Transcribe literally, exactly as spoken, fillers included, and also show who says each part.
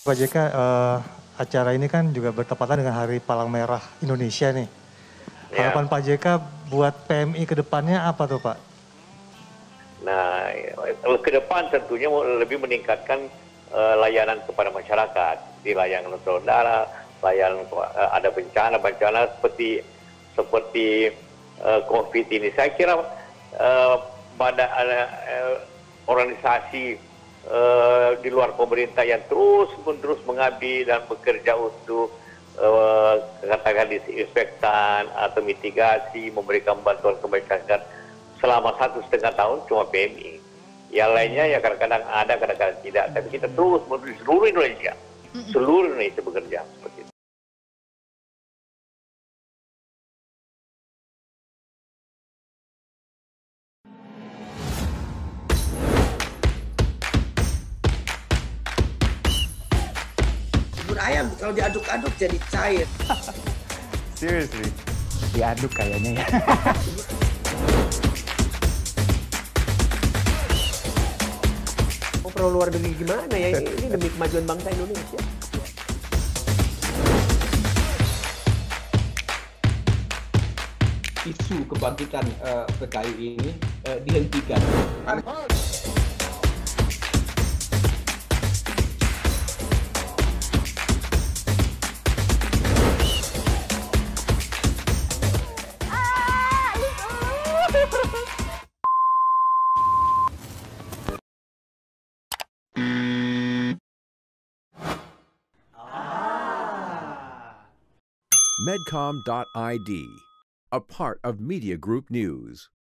Speaker 1: Pak J K, eh, acara ini kan juga bertepatan dengan Hari Palang Merah Indonesia nih.
Speaker 2: Ya.
Speaker 1: Harapan Pak J K buat P M I ke depannya apa tuh Pak?
Speaker 2: Nah, ke depan tentunya lebih meningkatkan uh, layanan kepada masyarakat, di layanan saudara, layanan uh, ada bencana-bencana seperti seperti uh, COVID ini. Saya kira uh, pada uh, organisasi uh, di luar pemerintah yang terus-menerus mengabdi dan bekerja untuk uh, katakan disinfektan atau mitigasi, memberikan bantuan ke masyarakat selama satu setengah tahun cuma P M I. Yang lainnya ya kadang-kadang ada, kadang-kadang tidak. Tapi kita terus menuju seluruh Indonesia, seluruh Indonesia bekerja seperti itu.
Speaker 3: Bubur ayam kalau diaduk-aduk jadi cair.
Speaker 4: Seriously, diaduk kayaknya ya.
Speaker 5: Mau perlu luar negeri gimana ya? Ini demi kemajuan bangsa Indonesia.
Speaker 6: Isu kebangkitan uh, P K I ini uh, dihentikan.
Speaker 7: Medcom dot I D, a part of Media Group News.